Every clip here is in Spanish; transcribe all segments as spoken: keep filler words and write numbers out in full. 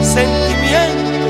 sentimiento.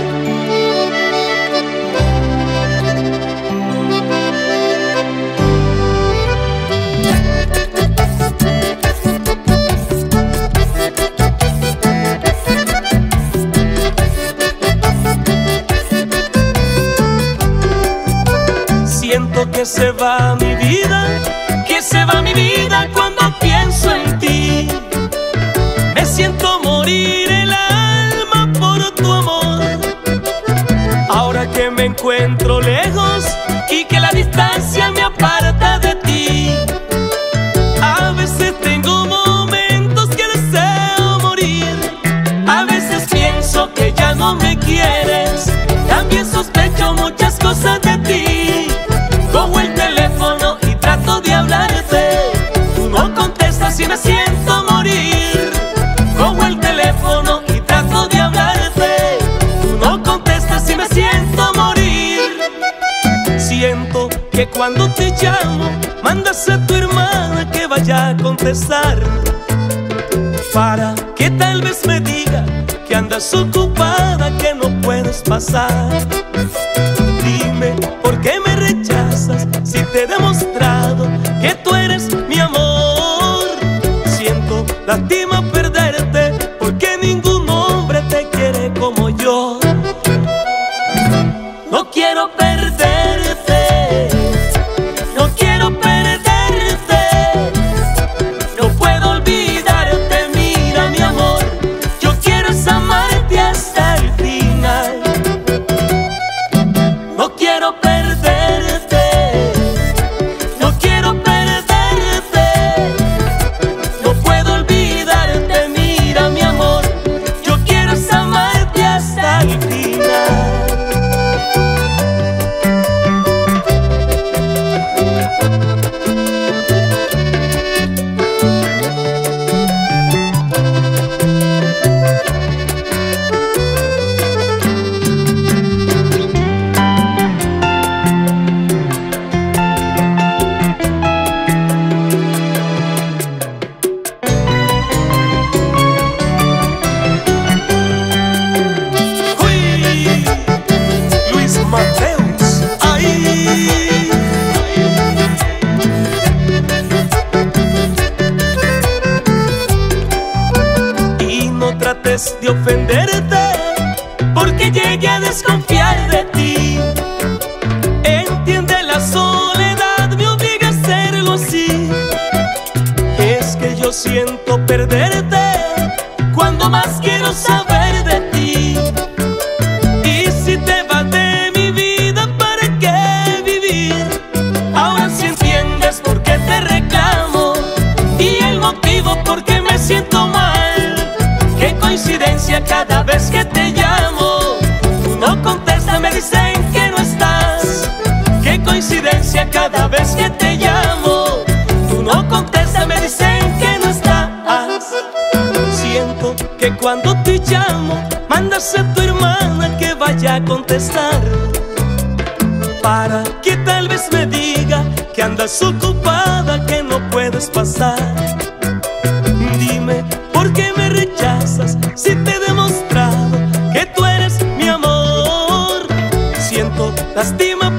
Siento que se va mi vida, que se va mi vida cuando pienso en ti. Me siento morir el alma por tu amor. Ahora que me encuentro lejos y que la distancia me aparta de ti, a veces tengo momentos que deseo morir. A veces pienso que ya no me quieres. También sospecho muchas cosas de ti. Cojo el teléfono y trato de hablarte. Tú no contestas y me siento morir. Cojo el teléfono y trato de hablarte. Tú no contestas y me siento morir. Siento que cuando te llamo mandas a tu hermana que vaya a contestar, para que tal vez me diga que andas ocupada, que no puedes pasar. Dime, ¿por qué me rechazas si te he demostrado que tú eres mi amor? Siento lástima perderte, porque ningún hombre te quiere como yo. No quiero perderte, no quiero perderte, no puedo olvidarte. Mira mi amor, yo quiero es amarte hasta el final. No quiero perderte, no quiero perderte, no puedo olvidarte. Mira mi amor, yo quiero es amarte hasta el final. De ofenderte, porque llegué a desconfiar de ti. Entiende, la soledad me obliga a hacerlo así. Es que yo siento perderte cuando más quiero saber de ti. Y si te vas de mi vida, ¿para qué vivir? Ahora sí entiendes por qué te reclamo y el motivo por qué me siento mal. Qué coincidencia, cada vez que te llamo tú no contestas, me dicen que no estás. Qué coincidencia, cada vez que te llamo tú no contestas, me dicen que no estás. Siento que cuando te llamo mandas a tu hermana que vaya a contestar, para que tal vez me diga que andas ocupada, que no puedes pasar. Dime, ¿por qué me rechazas si te he demostrado que tú eres mi amor? Siento lástima